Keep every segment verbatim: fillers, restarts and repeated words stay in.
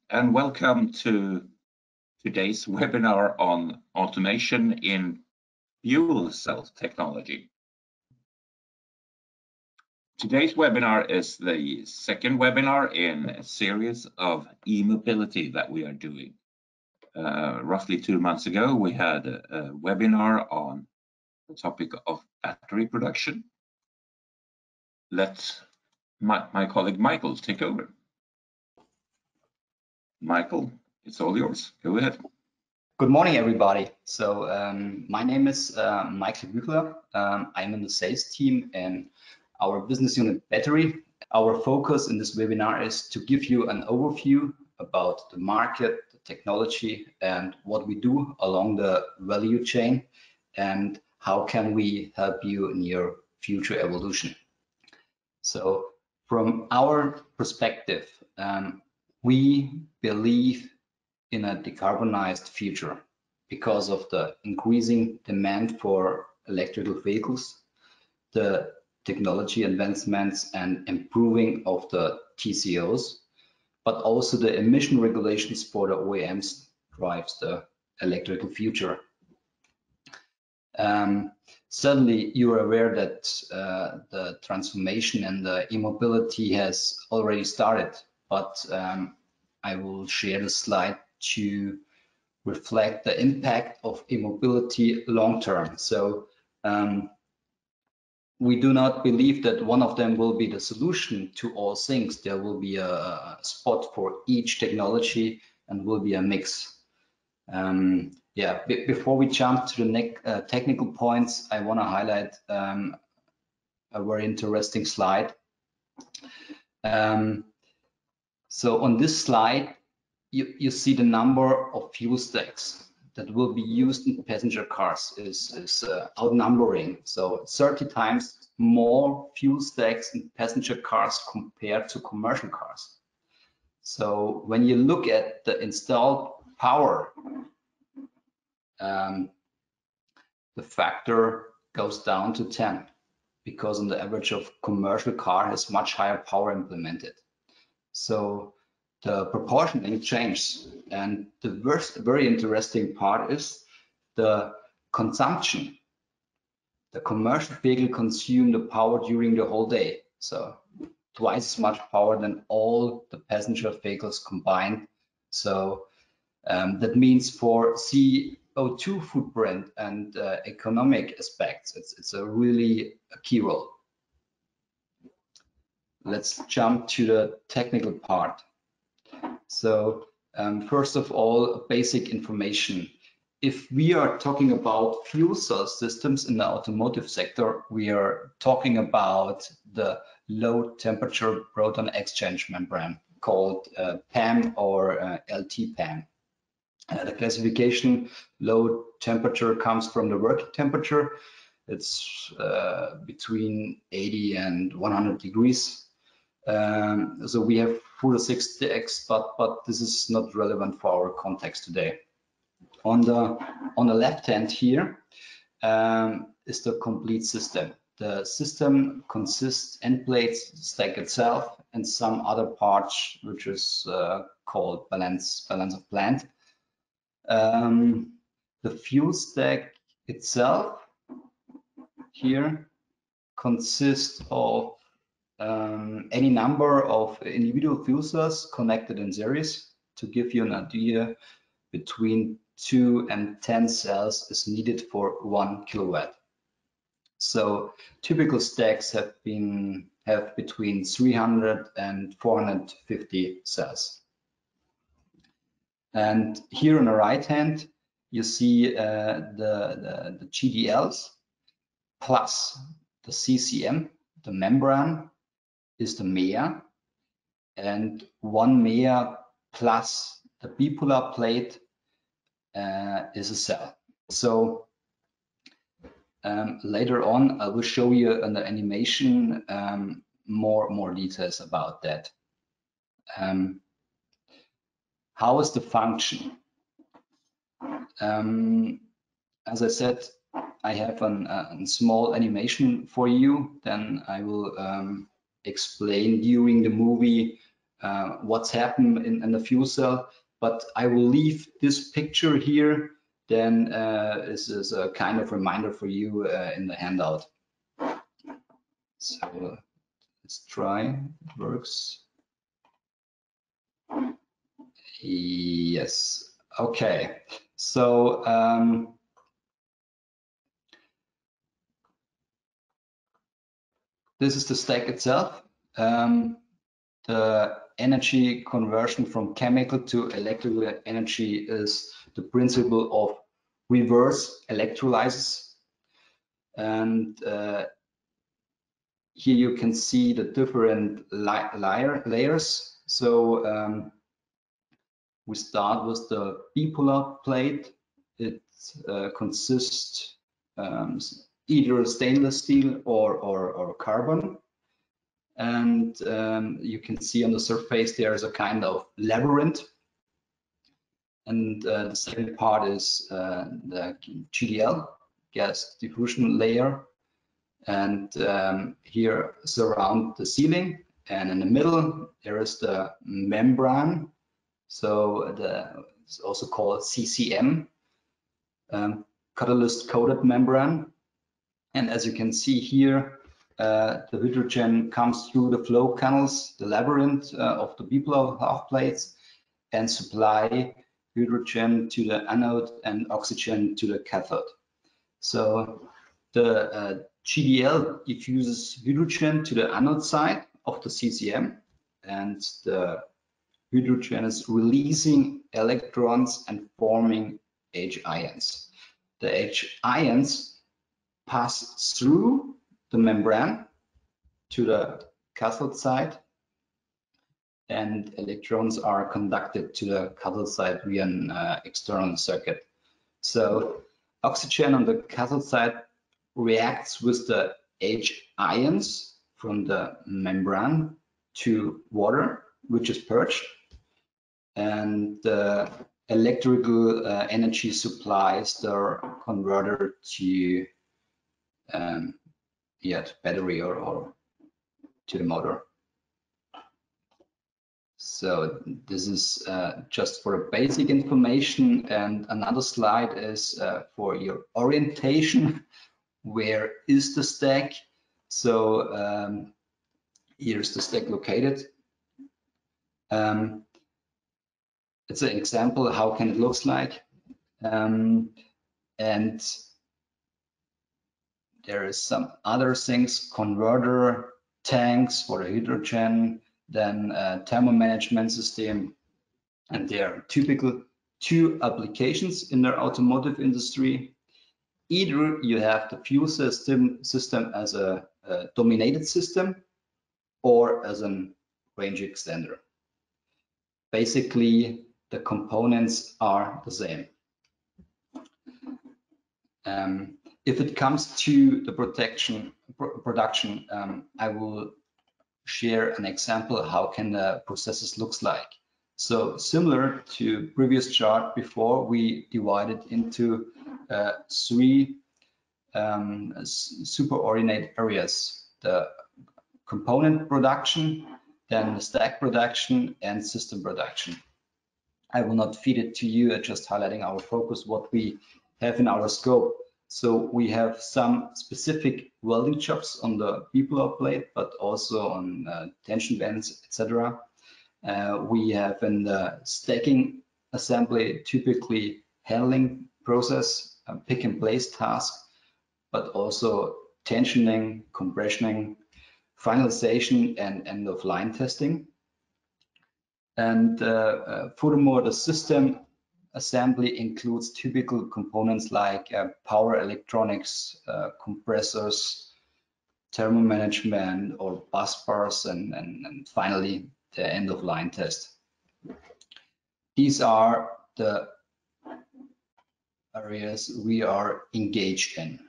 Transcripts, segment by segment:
and welcome to today's webinar on automation in fuel cell technology. Today's webinar is the second webinar in a series of e-mobility that we are doing. Uh, roughly two months ago, we had a, a webinar on the topic of battery production. Let my, my colleague Michael take over. Michael, it's all yours. Go ahead. Good morning, everybody. So um, my name is uh, Michael Küka. Um, I'm in the sales team in our business unit Battery. Our focus in this webinar is to give you an overview about the market, the technology, and what we do along the value chain, and how can we help you in your future evolution. So from our perspective, um, we believe in a decarbonized future because of the increasing demand for electrical vehicles, the technology advancements and improving of the T C Os, but also the emission regulations for the O E Ms drives the electrical future. Um, certainly, you are aware that uh, the transformation and the e-mobility has already started, but um, I will share the slide to reflect the impact of e-mobility long term. So um, we do not believe that one of them will be the solution to all things. There will be a spot for each technology and will be a mix. Um, yeah, B before we jump to the next uh, technical points, I want to highlight um, a very interesting slide. Um, so on this slide, you, you see the number of fuel stacks that will be used in passenger cars is, is uh, outnumbering. So thirty times more fuel stacks in passenger cars compared to commercial cars. So when you look at the installed power, um, the factor goes down to ten, because on the average of commercial car has much higher power implemented. So the proportioning changes, and the worst, very interesting part is the consumption. The commercial vehicle consume the power during the whole day, so twice as much power than all the passenger vehicles combined. So um, that means for C O two footprint and uh, economic aspects, it's, it's a really a key role. Let's jump to the technical part. So um, first of all, basic information. If we are talking about fuel cell systems in the automotive sector, we are talking about the low temperature proton exchange membrane called uh, P A M or uh, L T P A M. Uh, the classification low temperature comes from the working temperature. It's uh, between eighty and one hundred degrees. Um, so we have four to six stacks, but but this is not relevant for our context today. On the on the left hand here um, is the complete system. The system consists end plates, stack itself, and some other parts, which is uh, called balance balance of plant. Um, the fuel stack itself here consists of um, any number of individual fuel cells connected in series. To give you an idea, between two and ten cells is needed for one kilowatt. So typical stacks have been have between three hundred and four hundred fifty cells. And here on the right hand, you see uh, the, the, the G D Ls plus the C C M, the membrane is the M E A, and one M E A plus the bipolar plate uh, is a cell. So um, later on, I will show you in the animation um, more, more details about that. Um, how is the function? Um, as I said, I have an, a small animation for you. Then I will um, explain during the movie uh, what's happened in, in the fuel cell, but I will leave this picture here. Then uh, this is a kind of reminder for you uh, in the handout. So uh, let's try. It works. Yes. Okay. So um, this is the stack itself. Um, the energy conversion from chemical to electrical energy is the principle of reverse electrolysis. And uh, here you can see the different la layer layers. So um, we start with the bipolar plate. It uh, consists um, either stainless steel or, or, or carbon. And um, you can see on the surface there is a kind of labyrinth. And uh, the second part is uh, the G D L, gas diffusion layer. And um, here surround the ceiling. And in the middle, there is the membrane. So the, it's also called C C M, um, catalyst coated membrane. And as you can see here, uh, the hydrogen comes through the flow canals, the labyrinth uh, of the bipolar half plates, and supply hydrogen to the anode and oxygen to the cathode. So the uh, G D L diffuses hydrogen to the anode side of the C C M, and the hydrogen is releasing electrons and forming H ions. The H ions pass through the membrane to the cathode side, and electrons are conducted to the cathode side via an uh, external circuit. So oxygen on the cathode side reacts with the H ions from the membrane to water, which is purged, and the electrical uh, energy supplies the converter to um, yeah, to battery or, or to the motor. So this is uh, just for basic information, and another slide is uh, for your orientation. Where is the stack? So um, here's the stack located. Um, it's an example how can it looks like, um, and there is some other things: converter, tanks for the hydrogen, then uh, thermal management system, and there are typical two applications in the automotive industry. Either you have the fuel system system as a, a dominated system, or as a range extender. Basically, the components are the same. Um, if it comes to the protection pr production, um, I will share an example how can the processes looks like. So similar to previous chart before, we divided into uh, three um, superordinate areas: the component production, then the stack production, and system production. I will not feed it to you, just highlighting our focus, what we have in our scope. So we have some specific welding jobs on the bipolar plate, but also on uh, tension bands, et cetera. Uh, we have in the stacking assembly, typically handling process, uh, pick and place task, but also tensioning, compressioning, finalization, and end of line testing. And uh, uh, furthermore, the system assembly includes typical components like uh, power electronics, uh, compressors, thermal management, or bus bars, and, and, and finally the end of line test. These are the areas we are engaged in.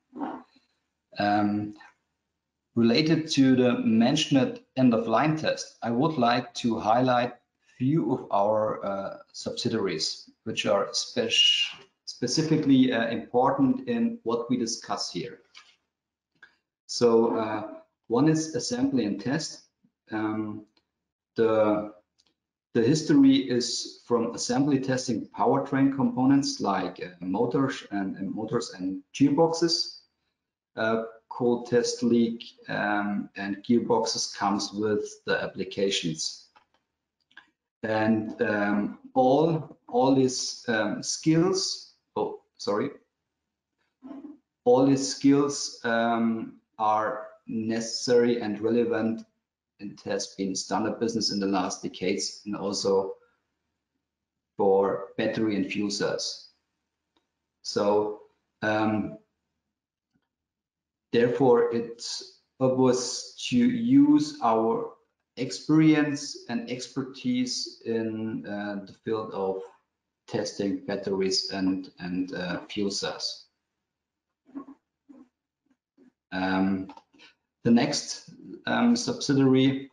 Um, related to the mentioned end of line test, I would like to highlight few of our uh, subsidiaries, which are spec specifically uh, important in what we discuss here. So uh, one is assembly and test. Um, the the history is from assembly testing powertrain components like uh, motors and, and motors and gearboxes. Uh, cold test leak um, and gearboxes comes with the applications. And um, all all these um, skills, oh sorry, all these skills um, are necessary and relevant. It has been standard business in the last decades, and also for battery and fuel cells. So um, therefore, it's obvious to use our experience and expertise in uh, the field of testing batteries and and uh, fuel cells. Um, the next um, subsidiary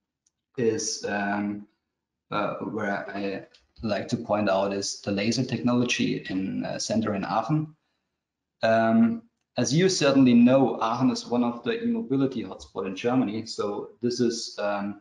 is um, uh, where I like to point out is the laser technology in uh, center in Aachen. Um, as you certainly know, Aachen is one of the e-mobility hotspot in Germany. So this is um,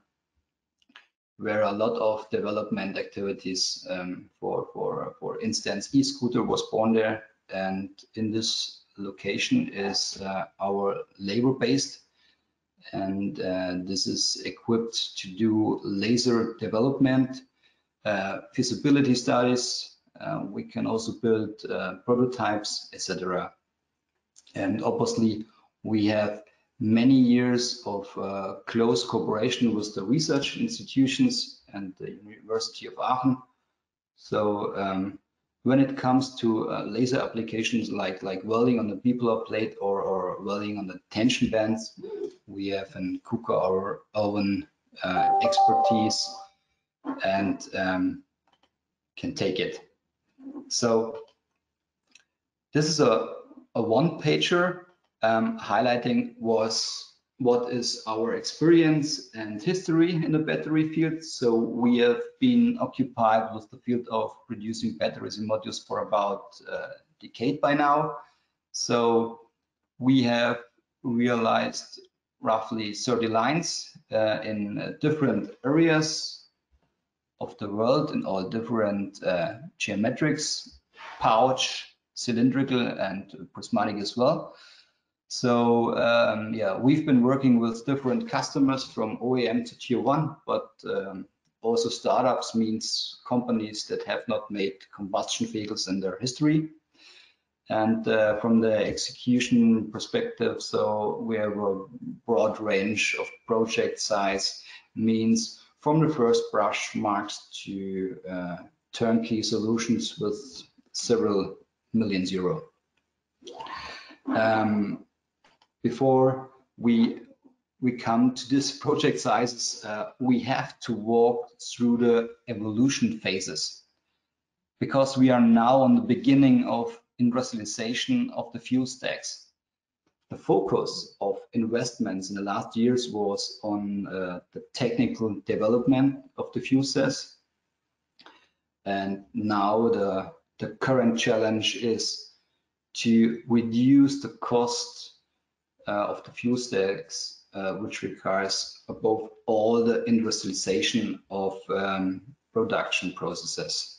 where a lot of development activities um, for, for, for instance, e-scooter was born there. And in this location is uh, our labor-based. And uh, this is equipped to do laser development, uh, feasibility studies. Uh, we can also build uh, prototypes, et cetera. And obviously, we have many years of uh, close cooperation with the research institutions and the University of Aachen. So um, when it comes to uh, laser applications like, like welding on the B-pillar plate or, or welding on the tension bands, we have in KUKA our own uh, expertise and um, can take it. So this is a, a one-pager um, highlighting was what is our experience and history in the battery field. So we have been occupied with the field of producing batteries and modules for about a decade by now. So we have realized roughly thirty lines uh, in uh, different areas of the world in all different uh, geometrics, pouch, cylindrical and prismatic as well. So um, yeah, we've been working with different customers from O E M to tier one, but um, also startups means companies that have not made combustion vehicles in their history. And uh, from the execution perspective, so we have a broad range of project size, means from the first brush marks to uh, turnkey solutions with several million euro. Um, before we we come to this project sizes, uh, we have to walk through the evolution phases, because we are now on the beginning of industrialization of the fuel stacks. The focus of investments in the last years was on uh, the technical development of the fuel cells. And now the, the current challenge is to reduce the cost uh, of the fuel stacks, uh, which requires above all the industrialization of um, production processes.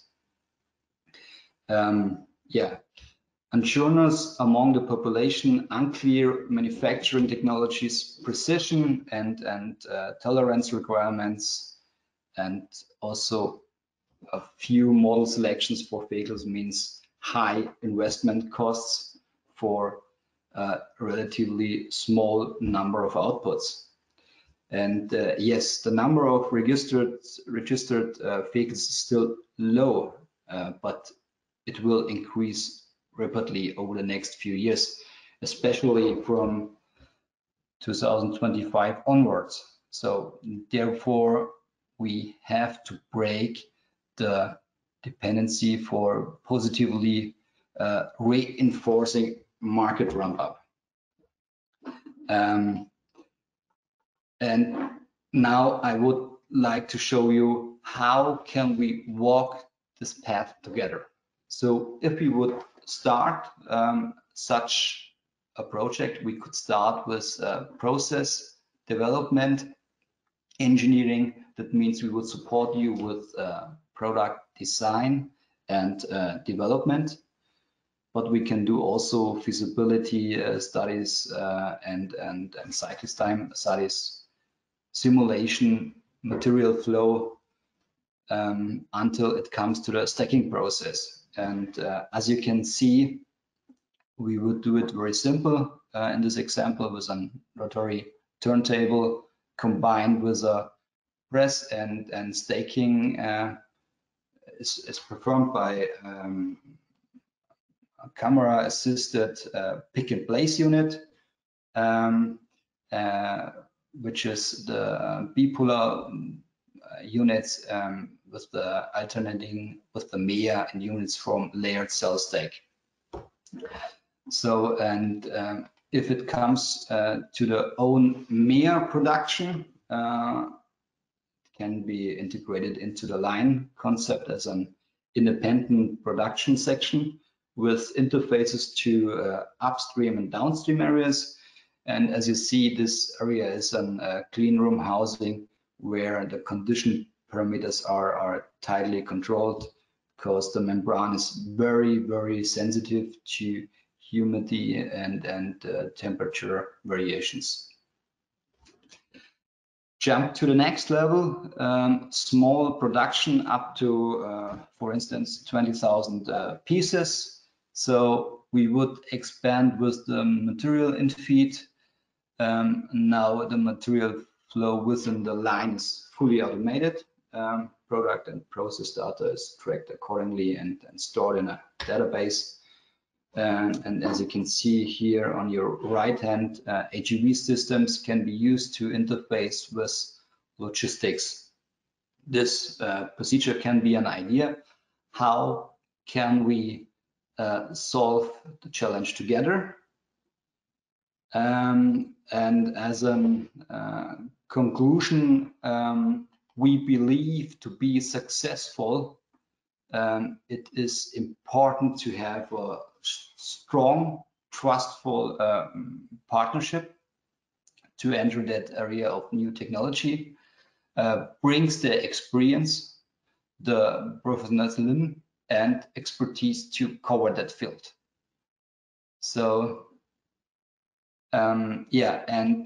Um, yeah, unssureness among the population, unclear manufacturing technologies, precision and, and uh, tolerance requirements, and also a few model selections for vehicles means high investment costs for a relatively small number of outputs. And uh, yes, the number of registered registered uh, vehicles is still low, uh, but it will increase rapidly over the next few years, especially from two thousand twenty-five onwards. So therefore, we have to break the dependency for positively uh, reinforcing market ramp up. Um, and now I would like to show you how can we walk this path together. So if we would start um, such a project, we could start with uh, process development, engineering, That means we would support you with uh, product design and uh, development, but we can do also feasibility uh, studies uh, and, and, and cycle time studies, simulation, material flow, um, until it comes to the stacking process. And uh, as you can see, we would do it very simple uh, in this example with a rotary turntable combined with a press and, and staking uh, is, is performed by um, a camera assisted uh, pick and place unit, um, uh, which is the bipolar uh, units um, with the alternating with the M E A and units from layered cell stack. So, and um, if it comes uh, to the own M E A production, uh, it can be integrated into the line concept as an independent production section with interfaces to uh, upstream and downstream areas. And as you see, this area is a uh, clean room housing where the condition parameters are, are tightly controlled, because the membrane is very, very sensitive to humidity and, and uh, temperature variations. Jump to the next level, um, small production up to, uh, for instance, twenty thousand uh, pieces. So we would expand with the material in feed. Um, now the material flow within the line is fully automated. Um, product and process data is tracked accordingly and, and stored in a database. And, and as you can see here on your right hand, uh, A G V systems can be used to interface with logistics. This uh, procedure can be an idea. How can we uh, solve the challenge together? Um, and as a uh, conclusion, um, we believe to be successful, um, it is important to have a strong, trustful um, partnership to enter that area of new technology, uh, brings the experience, the professionalism and expertise to cover that field. So um, yeah, and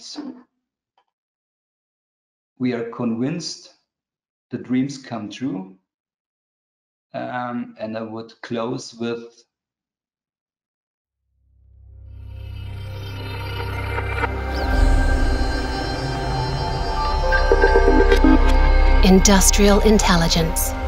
we are convinced the dreams come true. Um, and I would close with Industrial intelligence.